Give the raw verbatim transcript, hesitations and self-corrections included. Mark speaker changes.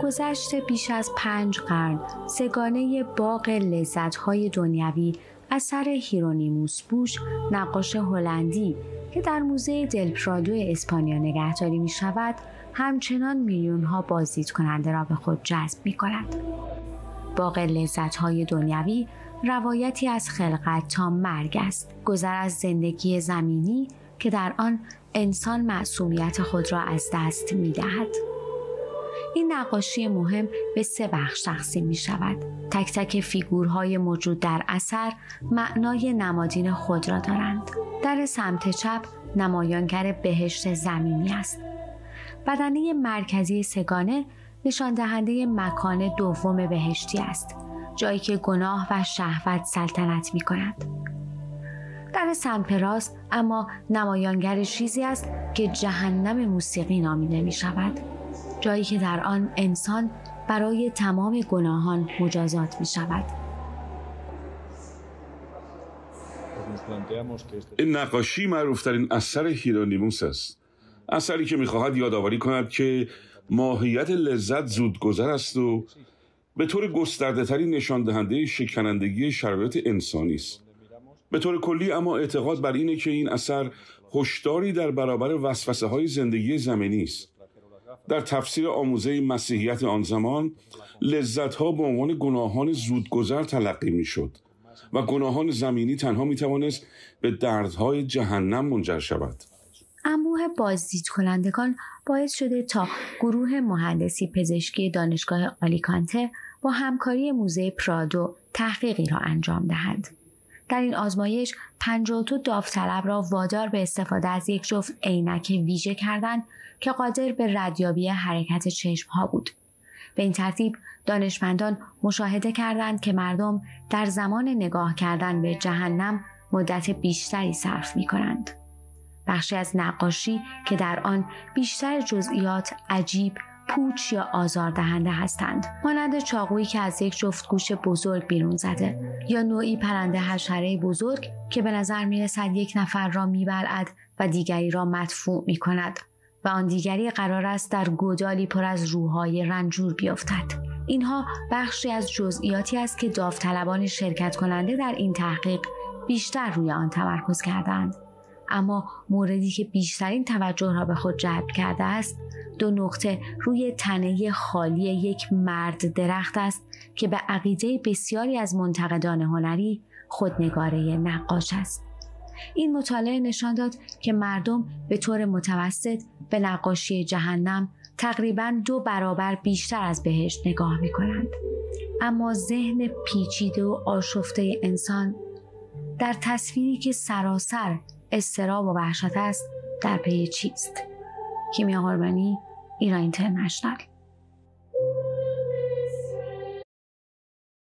Speaker 1: گذشت بیش از پنج قرن سگانه باغ لذت‌های دنیوی اثر هیرونیموس بوش، نقاش هلندی که در موزه دل پرادو اسپانیا نگهداری می شود، همچنان میلیون ها بازدید کننده را به خود جذب می کند. باغ لذت‌های دنیوی روایتی از خلقت تا مرگ است، گذر از زندگی زمینی که در آن انسان معصومیت خود را از دست می دهد. این نقاشی مهم به سه بخش تقسیم می شود. تک تک فیگورهای موجود در اثر معنای نمادین خود را دارند. در سمت چپ نمایانگر بهشت زمینی است. بدنه مرکزی سگانه نشان دهنده مکان دوم بهشتی است، جایی که گناه و شهوت سلطنت می کند. در سمت راست اما نمایانگر چیزی است که جهنم موسیقی نامیده می شود، جایی که در آن انسان برای تمام گناهان مجازات می شود.
Speaker 2: این نقاشی معروفترین اثر هیرونیموس است. اثری که می‌خواهد یادآوری کند که ماهیت لذت زودگذر است و به طور گسترده‌تری نشان دهنده شکنندگی شرایط انسانی است. به طور کلی اما اعتقاد بر اینه که این اثر هشداری در برابر وسوسه‌های زندگی زمینی است. در تفسیر آموزه مسیحیت آن زمان، لذت‌ها به عنوان گناهان زودگذر تلقی می‌شد و گناهان زمینی تنها می‌توانست به دردهای جهنم منجر شود.
Speaker 1: انبوه بازدید کنندگان باعث شده تا گروه مهندسی پزشکی دانشگاه آلیکانته با همکاری موزه پرادو تحقیقی را انجام دهند. در این آزمایش پنجاه و دو داوطلب را وادار به استفاده از یک جفت عینک ویژه کردند که قادر به ردیابی حرکت چشم‌ها بود. به این ترتیب دانشمندان مشاهده کردند که مردم در زمان نگاه کردن به جهنم مدت بیشتری صرف می‌کنند. بخشی از نقاشی که در آن بیشتر جزئیات عجیب، پوچ یا آزاردهنده هستند، مانند چاقویی که از یک جفت گوش بزرگ بیرون زده یا نوعی پرنده حشره بزرگ که به نظر می‌رسد یک نفر را می‌بلعد و دیگری را مدفوع می‌کند و آن دیگری قرار است در گودالی پر از روح‌های رنجور بیفتد. اینها بخشی از جزئیاتی است که داوطلبان شرکت کننده در این تحقیق بیشتر روی آن تمرکز کردند. اما موردی که بیشترین توجه را به خود جلب کرده است، دو نقطه روی تنه خالی یک مرد درخت است که به عقیده بسیاری از منتقدان هنری خودنگاره نقاش است. این مطالعه نشان داد که مردم به طور متوسط به نقاشی جهنم تقریباً دو برابر بیشتر از بهشت نگاه می‌کنند. اما ذهن پیچیده و آشفته انسان در تصویری که سراسر اضطراب و وحشت است در پی چیست؟ کیمیا قربانی، ایران اینترنشنال.